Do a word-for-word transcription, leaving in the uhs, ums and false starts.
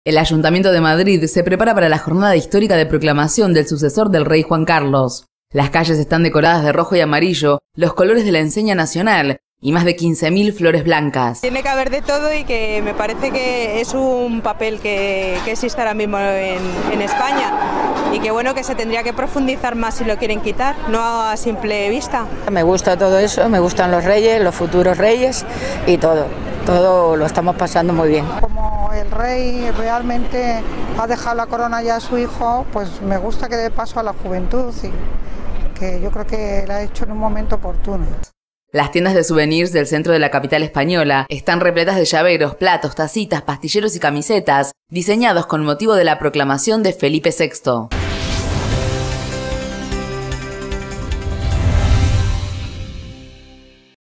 El Ayuntamiento de Madrid se prepara para la jornada histórica de proclamación del sucesor del rey Juan Carlos. Las calles están decoradas de rojo y amarillo, los colores de la enseña nacional, y más de quince mil flores blancas. Tiene que haber de todo y que me parece que es un papel que, que existe ahora mismo en, en España y que bueno, que se tendría que profundizar más si lo quieren quitar, no a simple vista. Me gusta todo eso, me gustan los reyes, los futuros reyes y todo, todo lo estamos pasando muy bien. Como el rey realmente ha dejado la corona ya a su hijo, pues me gusta que dé paso a la juventud y que yo creo que la ha hecho en un momento oportuno. Las tiendas de souvenirs del centro de la capital española están repletas de llaveros, platos, tacitas, pastilleros y camisetas, diseñados con motivo de la proclamación de Felipe sexto.